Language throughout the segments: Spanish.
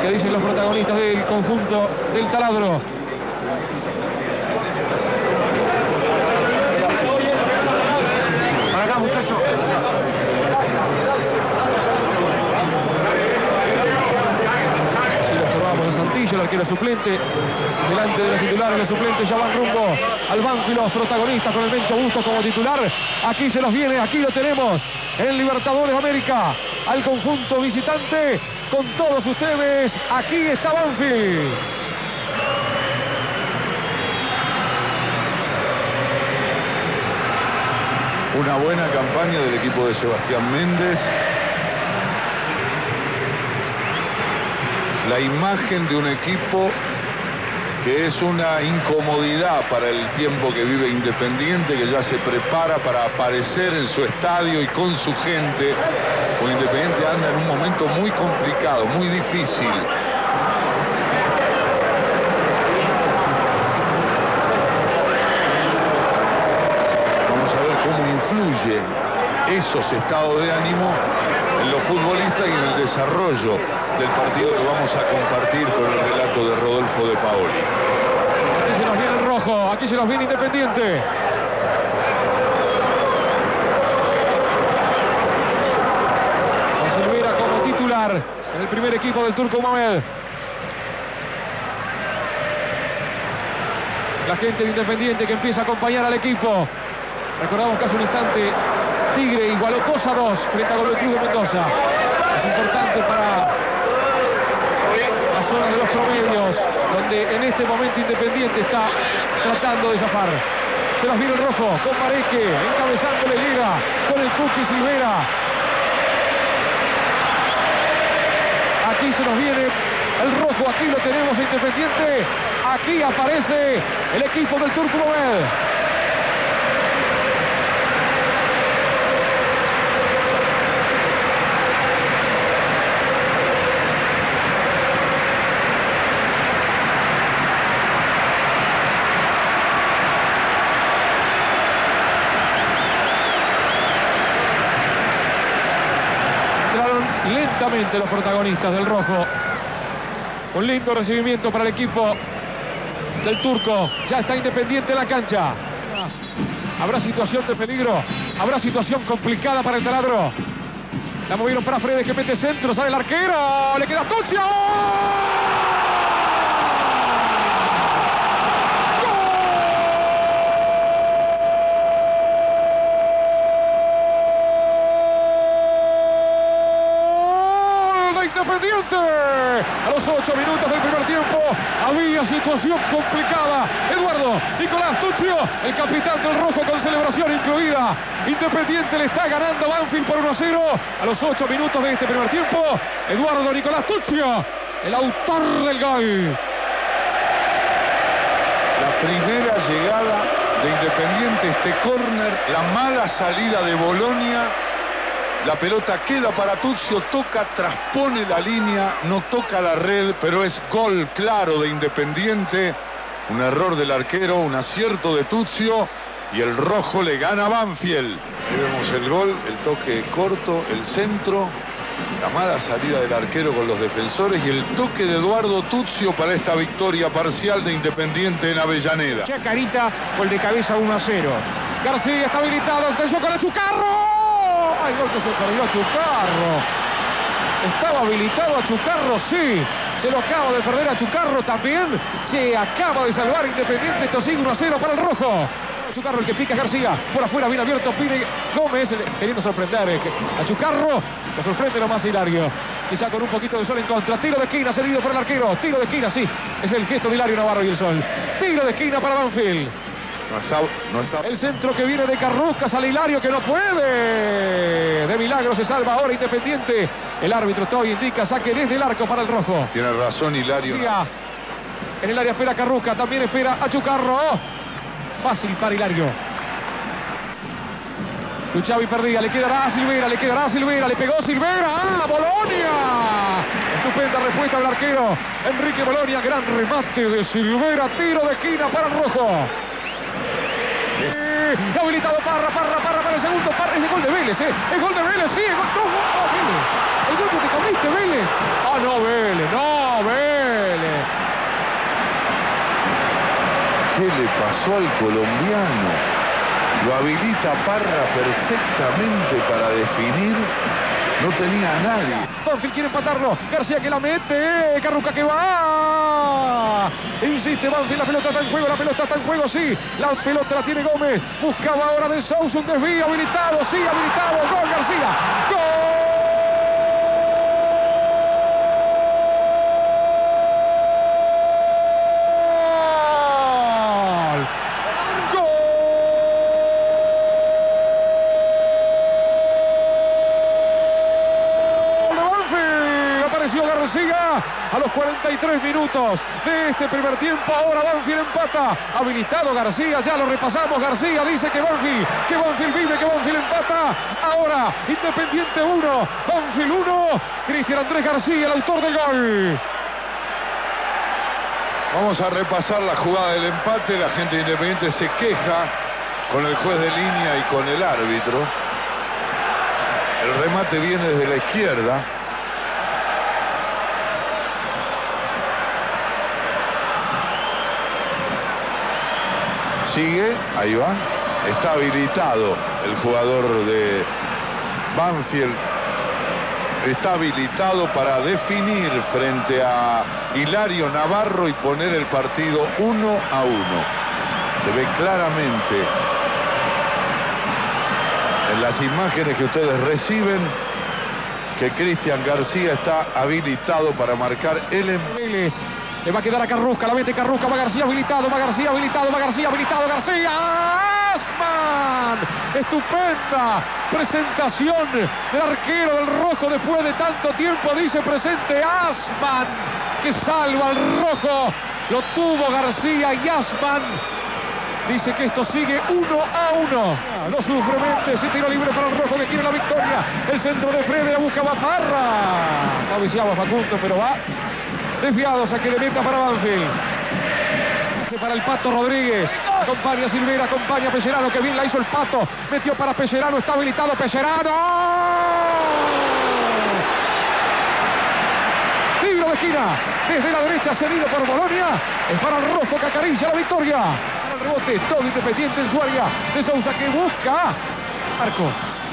que dicen los protagonistas del conjunto del taladro. Para acá, muchachos. Si lo observamos a Santillo, el arquero suplente. Delante de los titulares, los suplentes ya van rumbo al banco y los protagonistas con el Bencho Bustos como titular. Aquí se nos viene, aquí lo tenemos en Libertadores de América. Al conjunto visitante, con todos ustedes, aquí está Banfield. Una buena campaña del equipo de Sebastián Méndez. La imagen de un equipo que es una incomodidad para el tiempo que vive Independiente, que ya se prepara para aparecer en su estadio y con su gente. Porque Independiente anda en un momento muy complicado, muy difícil. Vamos a ver cómo influye esos estados de ánimo en los futbolistas y en el desarrollo del partido que vamos a compartir con el relato de Rodolfo de Paoli. Aquí se nos viene el rojo, aquí se nos viene Independiente. Con Silvera como titular en el primer equipo del Turco Mohamed. La gente de Independiente que empieza a acompañar al equipo. Recordamos que hace un instante Tigre igualó 2-2 frente a Godoy Cruz de Mendoza. Es importante para la zona de los promedios, donde en este momento Independiente está tratando de zafar. Se nos viene el rojo con Mareque, encabezándole, llega con el Cookie Silvera. Aquí se nos viene el rojo, aquí lo tenemos Independiente. Aquí aparece el equipo del Turco Mohamed. Lentamente los protagonistas del rojo. Un lindo recibimiento para el equipo del Turco. Ya está Independiente en la cancha. Habrá situación de peligro. Habrá situación complicada para el taladro. La movieron para Fredes que mete centro. Sale el arquero. Le queda Tuccio. Independiente. A los 8 minutos del primer tiempo había situación complicada. Eduardo Nicolás Tuccio, el capitán del rojo con celebración incluida. Independiente le está ganando Banfield por 1-0 a los 8 minutos de este primer tiempo. Eduardo Nicolás Tuccio, el autor del gol. La primera llegada de Independiente, este córner, la mala salida de Bolonia. La pelota queda para Tuccio, toca, traspone la línea, no toca la red, pero es gol claro de Independiente. Un error del arquero, un acierto de Tuccio y el rojo le gana a Banfield. Ahí vemos el gol, el toque corto, el centro, la mala salida del arquero con los defensores y el toque de Eduardo Tuccio para esta victoria parcial de Independiente en Avellaneda. Chacarita, gol de cabeza 1-0. García está habilitado, atención con el Chucarro. El gol que se perdió a Chucarro. Estaba habilitado a Chucarro, sí. Se lo acaba de perder a Chucarro también. Se acaba de salvar Independiente. Esto sigue 1-0 para el rojo. Chucarro el que pica García. Por afuera, bien abierto, pide Gómez. Queriendo sorprender a Chucarro. Lo sorprende lo más hilario. Quizá con un poquito de sol en contra. Tiro de esquina cedido por el arquero. Tiro de esquina, sí. Es el gesto de Hilario Navarro y el sol. Tiro de esquina para Banfield. No está. El centro que viene de Carrusca, sale Hilario que no puede. De milagro se salva ahora Independiente. El árbitro todavía indica saque desde el arco para el rojo. Tiene razón Hilario. En el área espera Carrusca, también espera a Chucarro. Fácil para Hilario. Luchavi perdida, le quedará a Silvera, le pegó Silvera. ¡Ah, Bolonia! Estupenda respuesta del arquero Enrique Bolonia, gran remate de Silvera, tiro de esquina para el rojo. Habilitado Parra para el segundo. Parra, es el gol de Vélez, es gol de Vélez, sí, el gol que te comiste, Vélez. Ah, no, Vélez, no, ¿Qué le pasó al colombiano? Lo habilita Parra perfectamente para definir. No tenía a nadie. Banfield quiere empatarlo. García que la mete. Carruca que va. Insiste Banfield. La pelota está en juego. La pelota está en juego. Sí. La pelota la tiene Gómez. Buscaba ahora de Sousa un desvío. Habilitado. Sí, habilitado. Gol García. ¡Gol! García a los 43 minutos de este primer tiempo. Ahora Banfield empata. Habilitado García, ya lo repasamos. García dice que Banfield vive, que Banfield empata. Ahora Independiente 1, Banfield 1. Cristian Andrés García, el autor del gol. Vamos a repasar la jugada del empate. La gente de Independiente se queja con el juez de línea y con el árbitro. El remate viene desde la izquierda. Sigue, ahí va. Está habilitado el jugador de Banfield. Está habilitado para definir frente a Hilario Navarro y poner el partido 1-1. Se ve claramente en las imágenes que ustedes reciben que Cristian García está habilitado para marcar el empate. Le va a quedar a Carrusca, la mete Carrusca, va García habilitado, va García habilitado, va García habilitado, García. ¡Asman! Estupenda presentación del arquero del rojo después de tanto tiempo, dice presente Asman, que salva al rojo. Lo tuvo García y Asman dice que esto sigue 1-1. Lo sufre Méndez, se tiro libre para el rojo que quiere la victoria. El centro de Frede, la buscaba Parra. No viciaba Facundo, pero va desviado, saque de meta para Banfield. Para el Pato Rodríguez. Acompaña a Silvera, acompaña a Pellerano, que bien la hizo el Pato. Metió para Pellerano, está habilitado Pellerano. Tiro de esquina. Desde la derecha, cedido por Bolonia. Es para el rojo que acaricia la victoria. Para el rebote, todo Independiente en su área. De Sousa que busca arco.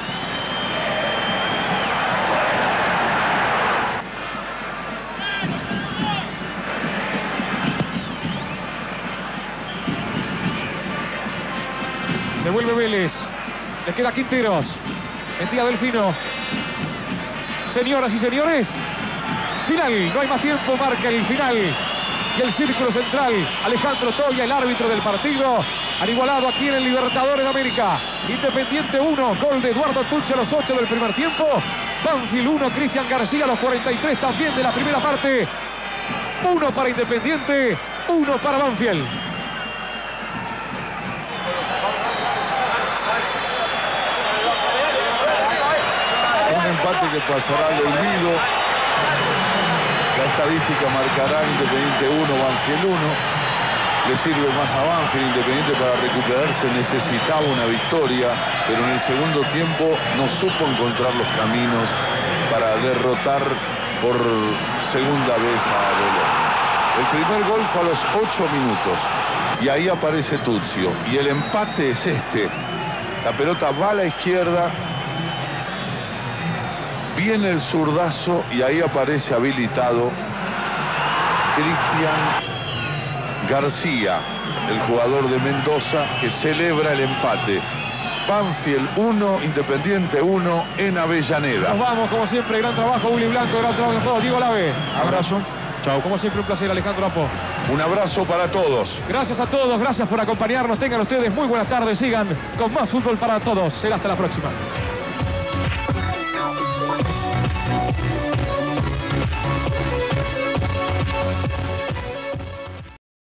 Devuelve Vélez. Le queda Quinteros. Metía Delfino. Señoras y señores, final. No hay más tiempo. Marca el final. Y el círculo central. Alejandro Toya, el árbitro del partido. Han igualado aquí en el Libertadores de América. Independiente 1. Gol de Eduardo Tucci a los 8 del primer tiempo. Banfield 1. Cristian García a los 43 también de la primera parte. 1 para Independiente. 1 para Banfield. Empate que pasará al olvido. La estadística marcará Independiente 1, Banfield 1. Le sirve más a Banfield. Independiente para recuperarse necesitaba una victoria, pero en el segundo tiempo no supo encontrar los caminos para derrotar por segunda vez a Bolonia. El primer gol fue a los 8 minutos y ahí aparece Tuccio. Y el empate es este. La pelota va a la izquierda. Viene el zurdazo y ahí aparece habilitado Cristian García, el jugador de Mendoza, que celebra el empate. Banfield 1, Independiente 1 en Avellaneda. Nos vamos, como siempre, gran trabajo, Willy Blanco, gran trabajo de todos. Diego Lave, abrazo. Chao. Como siempre, un placer, Alejandro Apo. Un abrazo para todos. Gracias a todos, gracias por acompañarnos. Tengan ustedes muy buenas tardes. Sigan con más fútbol para todos. Será hasta la próxima.